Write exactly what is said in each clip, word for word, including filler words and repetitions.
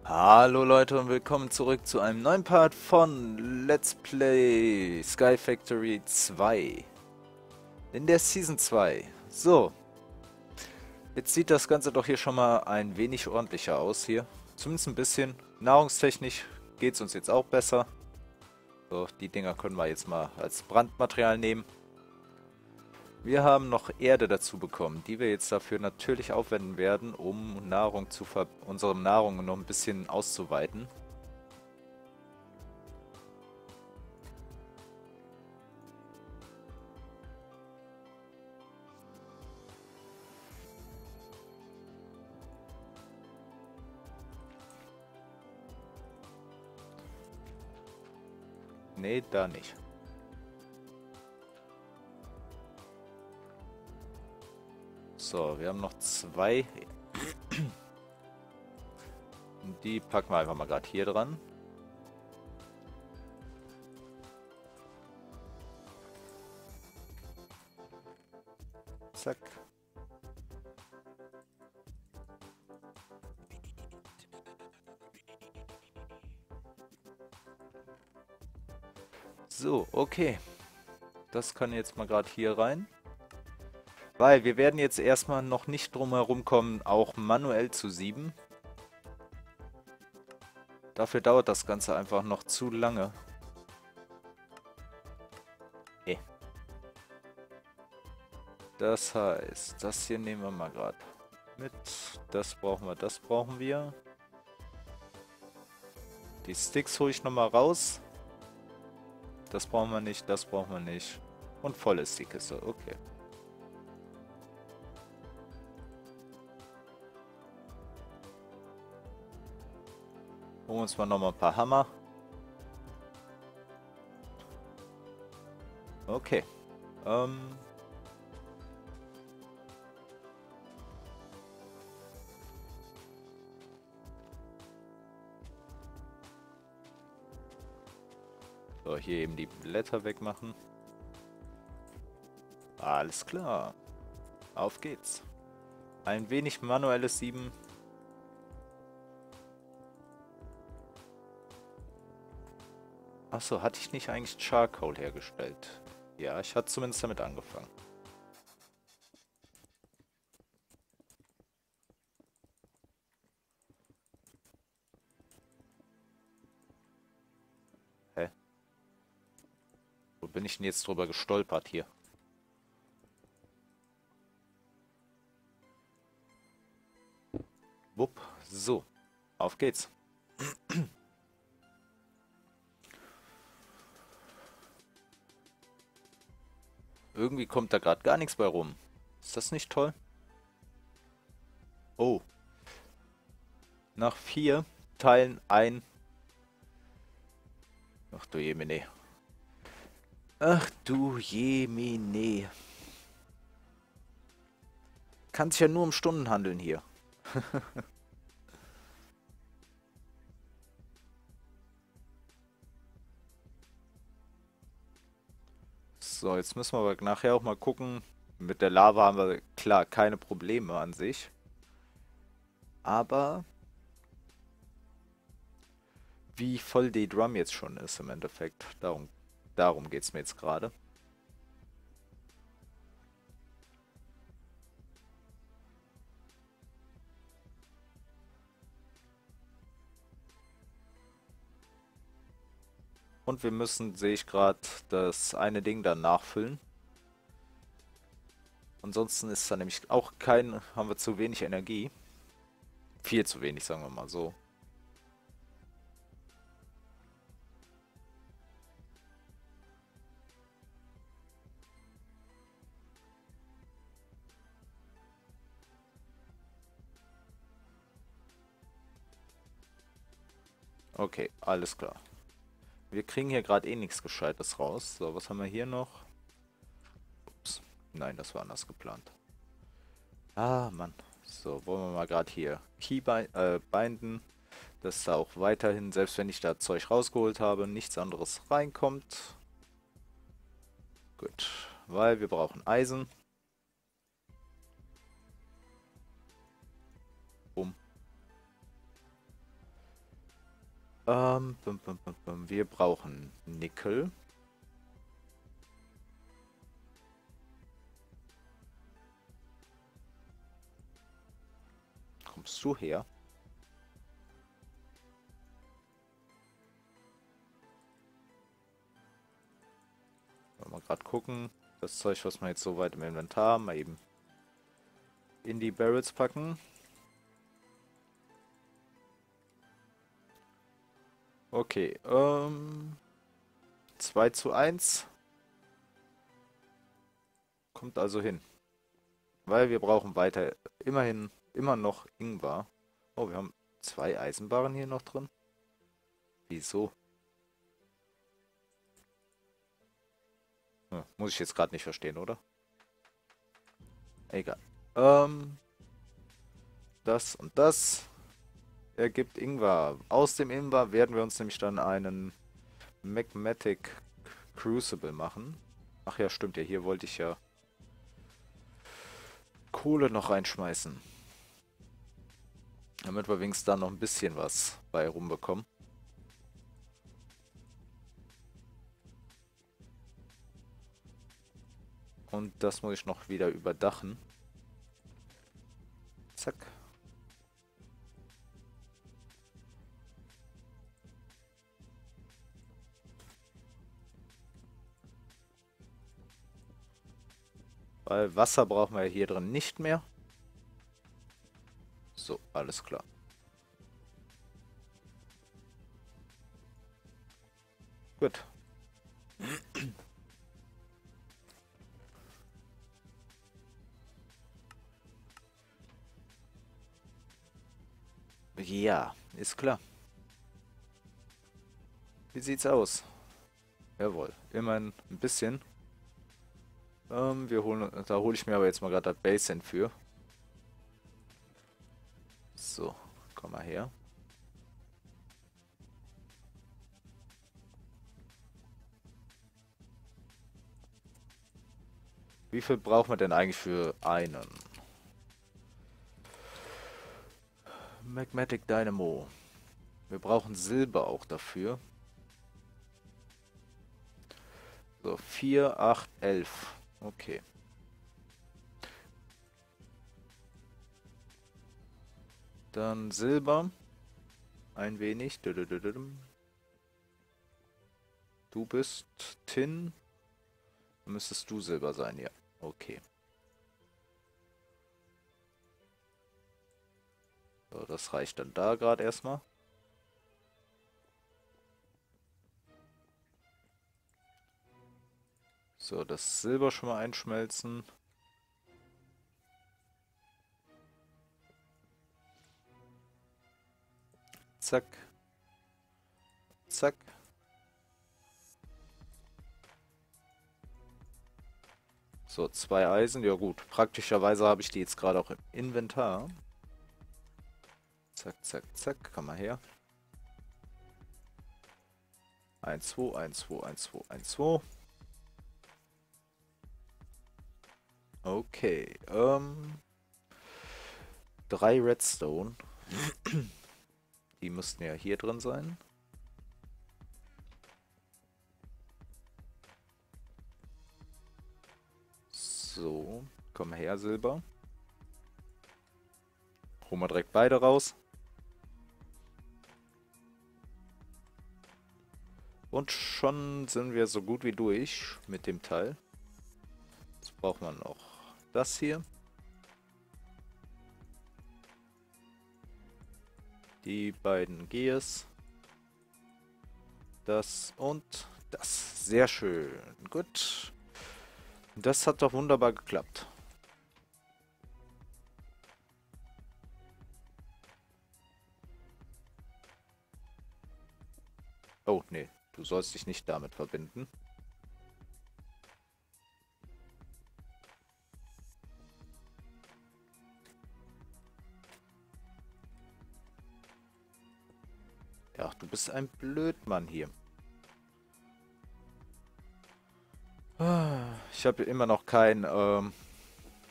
Hallo Leute und willkommen zurück zu einem neuen Part von Let's Play Sky Factory zwei. In der Season zwei. So, jetzt sieht das Ganze doch hier schon mal ein wenig ordentlicher aus hier. Zumindest ein bisschen. Nahrungstechnisch geht es uns jetzt auch besser. So, die Dinger können wir jetzt mal als Brandmaterial nehmen. Wir haben noch Erde dazu bekommen, die wir jetzt dafür natürlich aufwenden werden, um Nahrung zu ver unsere Nahrung noch ein bisschen auszuweiten. Nee, da nicht. So, wir haben noch zwei. Die packen wir einfach mal gerade hier dran. Zack. So, okay. Das kann jetzt mal gerade hier rein. Weil wir werden jetzt erstmal noch nicht drum herum kommen, auch manuell zu sieben. Dafür dauert das Ganze einfach noch zu lange. Eh. Das heißt, das hier nehmen wir mal gerade mit. Das brauchen wir, das brauchen wir. Die Sticks hole ich nochmal raus. Das brauchen wir nicht, das brauchen wir nicht. Und voll ist die Kiste, okay. Holen wir uns mal nochmal ein paar Hammer. Okay. Ähm... So, hier eben die Blätter wegmachen. Alles klar. Auf geht's. Ein wenig manuelles Sieben. Achso, hatte ich nicht eigentlich Charcoal hergestellt? Ja, ich hatte zumindest damit angefangen. Hä? Wo bin ich denn jetzt drüber gestolpert hier? Wupp, so. Auf geht's. Irgendwie kommt da gerade gar nichts bei rum. Ist das nicht toll? Oh. Nach vier Teilen ein... Ach du Jemine. Ach du Jemine. Kann sich ja nur um Stunden handeln hier. So, jetzt müssen wir aber nachher auch mal gucken. Mit der Lava haben wir klar keine Probleme an sich. Aber wie voll die Drum jetzt schon ist im Endeffekt. Darum, darum geht es mir jetzt gerade. Und wir müssen, sehe ich gerade, das eine Ding dann nachfüllen. Ansonsten ist da nämlich auch kein, haben wir zu wenig Energie. Viel zu wenig, sagen wir mal so. Okay, alles klar. Wir kriegen hier gerade eh nichts Gescheites raus. So, was haben wir hier noch? Ups. Nein, das war anders geplant. Ah, Mann. So, wollen wir mal gerade hier Key äh, binden, dass da auch weiterhin, selbst wenn ich da Zeug rausgeholt habe, nichts anderes reinkommt. Gut, weil wir brauchen Eisen. Um. Ähm, bum, bum, bum, bum. Wir brauchen Nickel. Kommst du her? Mal gerade gucken. Das Zeug, was wir jetzt so weit im Inventar haben, mal eben in die Barrels packen. Okay, ähm, zwei zu eins. Kommt also hin. Weil wir brauchen weiter, immerhin, immer noch Ingwer. Oh, wir haben zwei Eisenbarren hier noch drin. Wieso? Hm, muss ich jetzt gerade nicht verstehen, oder? Egal. Ähm, das und das ergibt Ingwer. Aus dem Ingwer werden wir uns nämlich dann einen Magmatic Crucible machen. Ach ja, stimmt ja, hier wollte ich ja Kohle noch reinschmeißen. Damit wir wenigstens da noch ein bisschen was bei rumbekommen. Und das muss ich noch wieder überdachen. Zack. Weil Wasser brauchen wir hier drin nicht mehr. So, alles klar. Gut. Ja, ist klar. Wie sieht's aus? Jawohl, immerhin ein bisschen. Ähm, wir holen, da hole ich mir aber jetzt mal gerade das Basin für. So, komm mal her. Wie viel brauchen wir denn eigentlich für einen? Magmatic Dynamo. Wir brauchen Silber auch dafür. So, vier, acht, elf. Okay. Dann Silber. Ein wenig. Du bist Tin. Dann müsstest du Silber sein, ja. Okay. So, das reicht dann da gerade erstmal. So, das Silber schon mal einschmelzen. Zack. Zack. So, zwei Eisen. Ja gut, praktischerweise habe ich die jetzt gerade auch im Inventar. Zack, zack, zack. Komm mal her. eins, zwei, eins, zwei, eins, zwei, eins, zwei. Okay, ähm... drei Redstone. Die müssten ja hier drin sein. So, komm her, Silber. Holen wir direkt beide raus. Und schon sind wir so gut wie durch mit dem Teil. Jetzt braucht man noch das hier. Die beiden Gears. Das und das. Sehr schön. Gut. Das hat doch wunderbar geklappt. Oh, nee. Du sollst dich nicht damit verbinden. Ja, du bist ein Blödmann hier. Ich habe immer noch kein, ähm...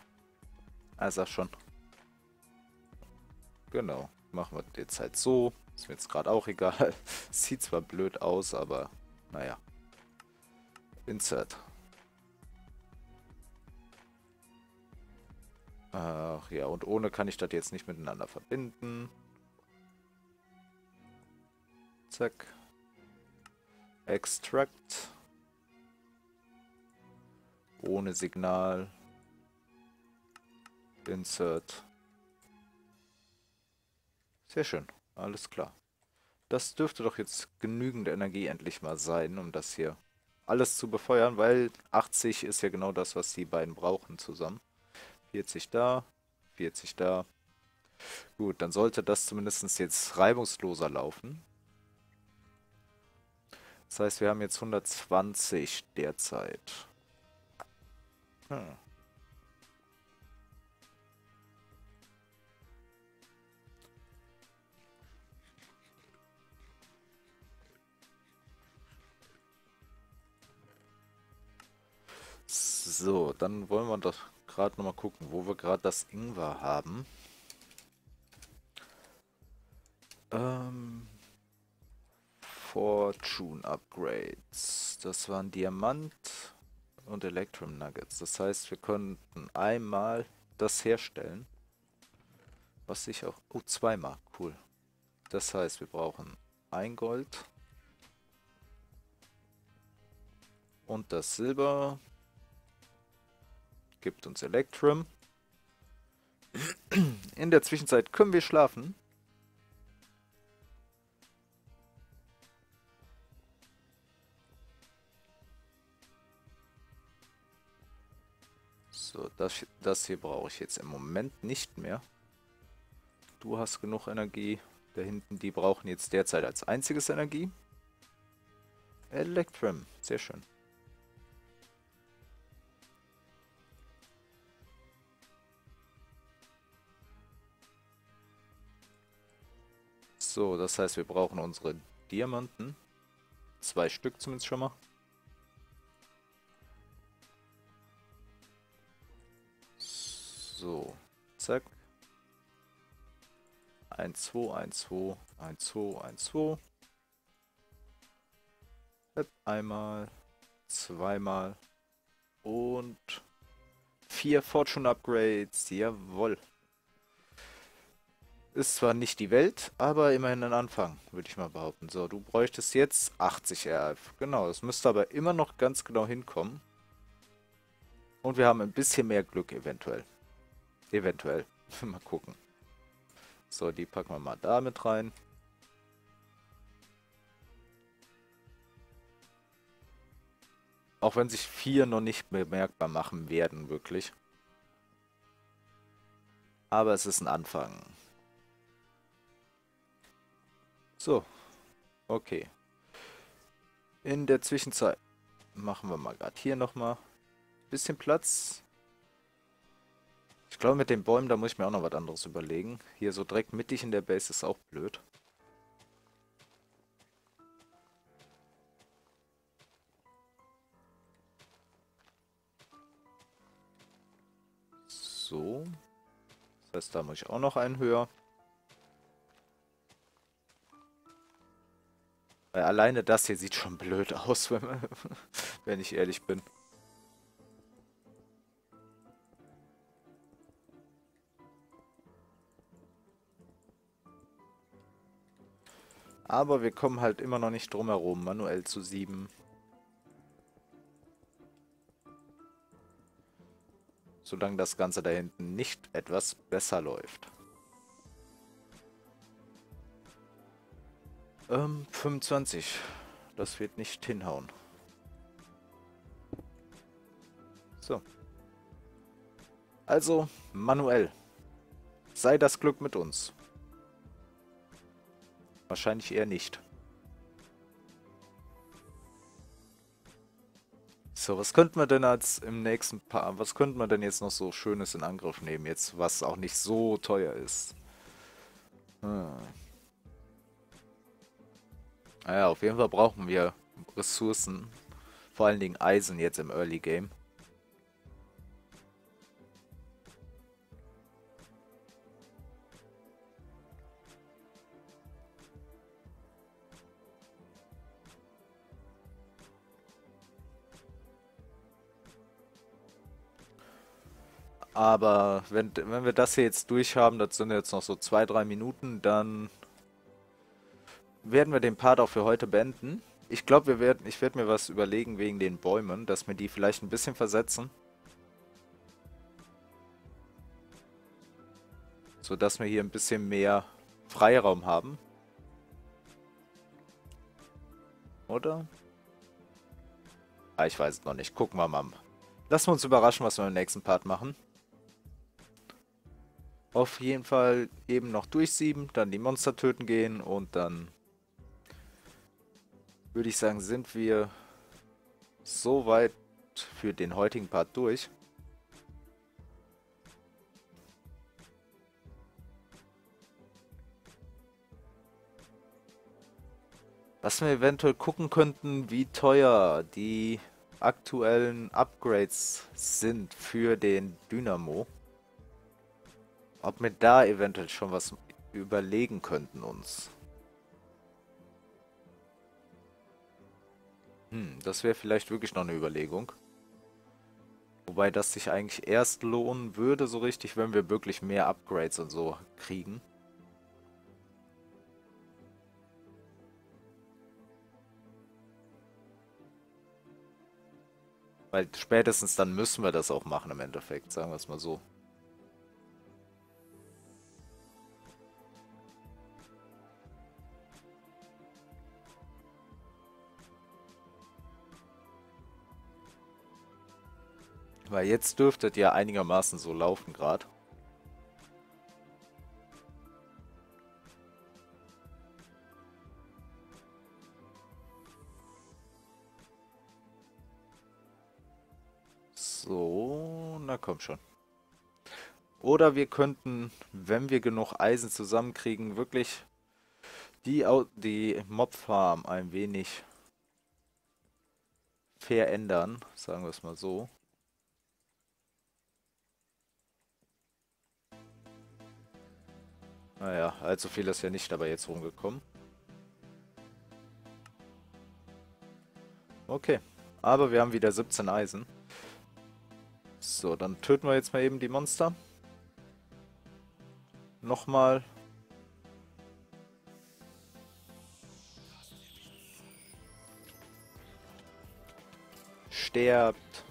Ah, sag schon. Genau. Machen wir jetzt halt so. Ist mir jetzt gerade auch egal. Sieht zwar blöd aus, aber naja. Insert. Ach ja, und ohne kann ich das jetzt nicht miteinander verbinden. Zack. Extract. Ohne Signal. Insert. Sehr schön. Alles klar. Das dürfte doch jetzt genügend Energie endlich mal sein, um das hier alles zu befeuern, weil achtzig ist ja genau das, was die beiden brauchen zusammen. vierzig da, vierzig da. Gut, dann sollte das zumindest jetzt reibungsloser laufen. Das heißt, wir haben jetzt hundertzwanzig derzeit. Hm. So, dann wollen wir doch gerade nochmal gucken, wo wir gerade das Ingwer haben. Ähm, Fortune Upgrades. Das waren Diamant und Electrum Nuggets. Das heißt, wir könnten einmal das herstellen. Was ich auch... Oh, zweimal. Cool. Das heißt, wir brauchen ein Gold. Und das Silber gibt uns Electrum. In der Zwischenzeit können wir schlafen. So, das, das hier brauche ich jetzt im Moment nicht mehr. Du hast genug Energie. Da hinten, die brauchen jetzt derzeit als einziges Energie. Electrum, sehr schön. So, das heißt, wir brauchen unsere Diamanten. Zwei Stück zumindest schon mal. So, zack. eins, zwei, eins, zwei, eins, zwei, eins, zwei. Einmal, zweimal und vier Fortune Upgrades. Jawohl. Ist zwar nicht die Welt, aber immerhin ein Anfang, würde ich mal behaupten. So, du bräuchtest jetzt achtzig R F. Genau, das müsste aber immer noch ganz genau hinkommen. Und wir haben ein bisschen mehr Glück eventuell. Eventuell. Mal gucken. So, die packen wir mal da mit rein. Auch wenn sich vier noch nicht bemerkbar machen werden, wirklich. Aber es ist ein Anfang. So, okay. In der Zwischenzeit machen wir mal gerade hier nochmal ein bisschen Platz. Ich glaube, mit den Bäumen, da muss ich mir auch noch was anderes überlegen. Hier so direkt mittig in der Base ist auch blöd. So. Das heißt, da muss ich auch noch einen höher. Weil alleine das hier sieht schon blöd aus, wenn, wenn ich ehrlich bin. Aber wir kommen halt immer noch nicht drum herum, manuell zu sieben. Solange das Ganze da hinten nicht etwas besser läuft. Ähm, fünfundzwanzig. Das wird nicht hinhauen. So. Also, manuell. Sei das Glück mit uns. Wahrscheinlich eher nicht. So, was könnten wir denn als im nächsten Paar, was könnten wir denn jetzt noch so Schönes in Angriff nehmen, jetzt was auch nicht so teuer ist? Hm. Naja, auf jeden Fall brauchen wir Ressourcen, vor allen Dingen Eisen jetzt im Early Game. Aber wenn, wenn wir das hier jetzt durch haben, das sind jetzt noch so zwei, drei Minuten, dann werden wir den Part auch für heute beenden. Ich glaube, wir werden, ich werde mir was überlegen wegen den Bäumen, dass wir die vielleicht ein bisschen versetzen. Sodass wir hier ein bisschen mehr Freiraum haben. Oder? Ah, ich weiß es noch nicht. Gucken wir mal. Lassen wir uns überraschen, was wir im nächsten Part machen. Auf jeden Fall eben noch durchsieben, dann die Monster töten gehen und dann würde ich sagen, sind wir soweit für den heutigen Part durch. Was wir eventuell gucken könnten, wie teuer die aktuellen Upgrades sind für den Dynamo. Ob wir da eventuell schon was überlegen könnten uns. Hm, das wäre vielleicht wirklich noch eine Überlegung. Wobei das sich eigentlich erst lohnen würde, so richtig, wenn wir wirklich mehr Upgrades und so kriegen. Weil spätestens dann müssen wir das auch machen im Endeffekt, sagen wir es mal so. Weil jetzt dürfte es ja einigermaßen so laufen gerade. So, na komm schon. Oder wir könnten, wenn wir genug Eisen zusammenkriegen, wirklich die, Au- die Mob-Farm ein wenig verändern, sagen wir es mal so. Naja, allzu viel ist ja nicht dabei jetzt rumgekommen. Okay, aber wir haben wieder siebzehn Eisen. So, dann töten wir jetzt mal eben die Monster. Nochmal. Sterbt.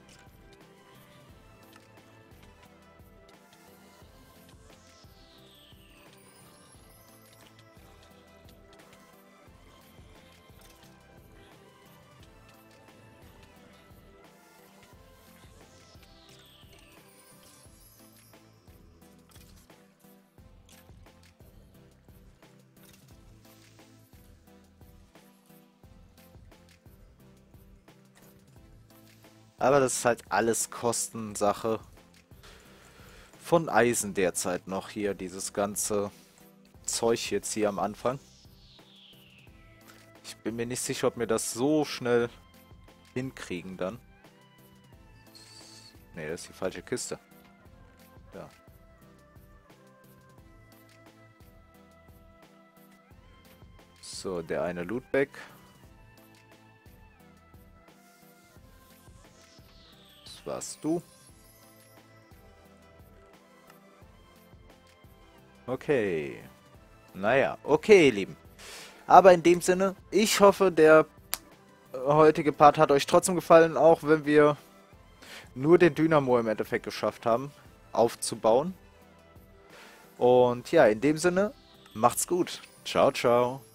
Aber das ist halt alles Kostensache von Eisen derzeit noch hier, dieses ganze Zeug jetzt hier am Anfang. Ich bin mir nicht sicher, ob wir das so schnell hinkriegen dann. Ne, das ist die falsche Kiste. Ja. So, der eine Lootback. Das warst du. Okay. Naja, okay, ihr Lieben. Aber in dem Sinne, ich hoffe, der heutige Part hat euch trotzdem gefallen, auch wenn wir nur den Dynamo im Endeffekt geschafft haben, aufzubauen. Und ja, in dem Sinne, macht's gut. Ciao, ciao.